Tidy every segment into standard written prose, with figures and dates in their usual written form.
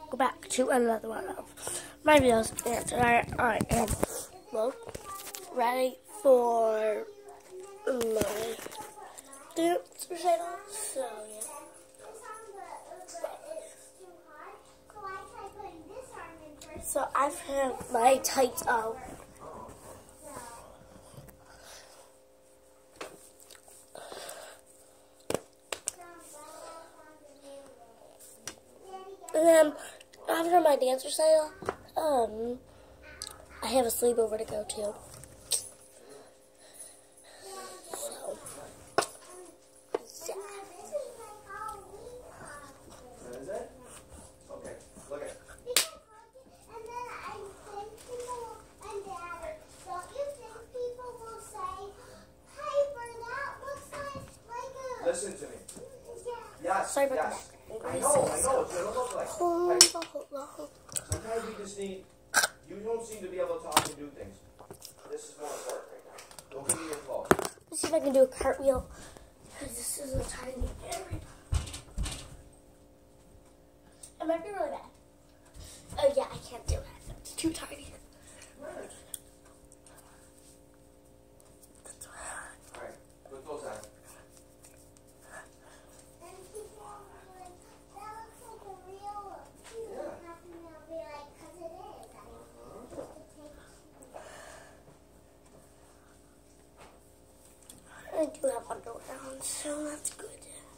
go back to another one of my videos. And tonight I am ready for my dance recital. So yeah. So I've had my tights out. And then after my dance recital, I have a sleepover to go to. So, yeah. Is it? Okay, look at it. And then I think people and Dad, don't you think people will say, hey, that looks like a... Listen to me. Yes, Sorry about yes. that. I know, it's gonna look like. Sometimes we just need, you don't seem to be able to talk and do things. This is more important right now. Don't give me your clothes. Let's see if I can do a cartwheel. Because this is a tiny area. It might be really bad. Oh yeah, I can't do it. It's too tiny. Alright, put those on. And people will be like, that looks like a real cute. Yeah. And they'll be like, because it is. I do have underwear on, so that's good.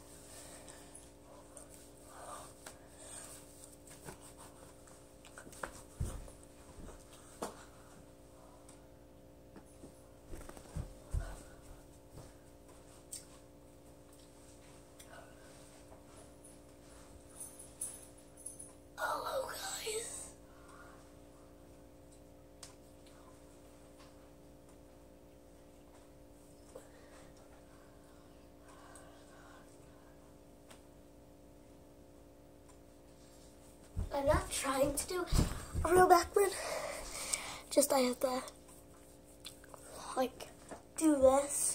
Hello, guys. I'm not trying to do a real backbend. Just I have to like do this.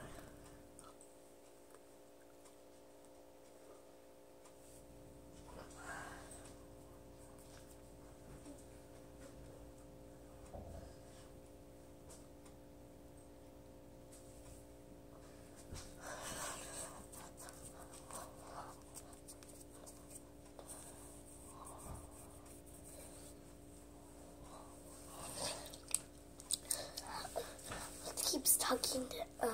Keeps tucking down.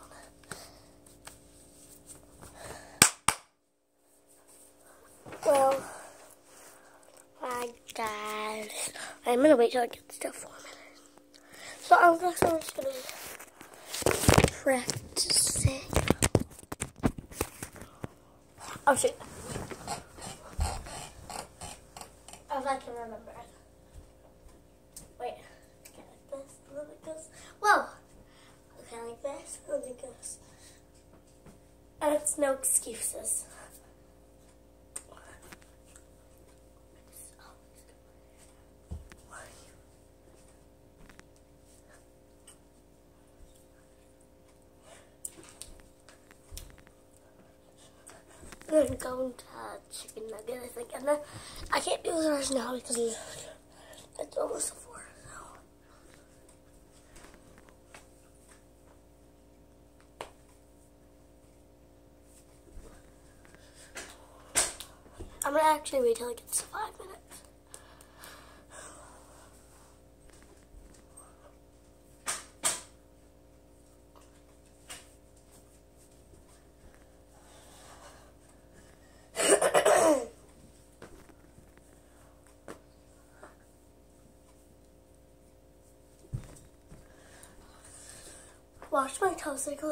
Well, hi guys. I'm gonna wait till I get stuff for a minute. So I'm just gonna practicing. Oh shit. If I can remember. Wait. Okay, like this. A little bit goes. Whoa. Okay, like this. And it goes. And it's no excuses. I'm going to chicken nugget, I think, and then I can't do the rest now because it's almost 4. I'm gonna actually wait till it gets to 5 minutes. Wash my toes like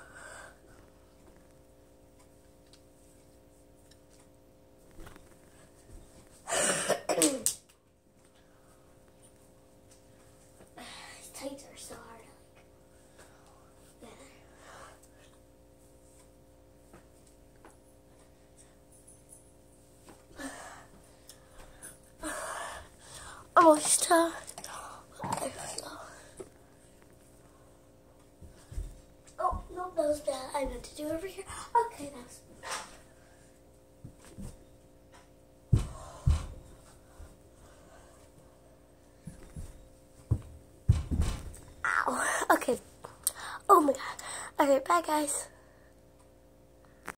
tights are so hard. Almost oh, no, that was bad. I meant to do it over here. Okay, that's Wow. Okay. Oh my god. Okay, bye guys.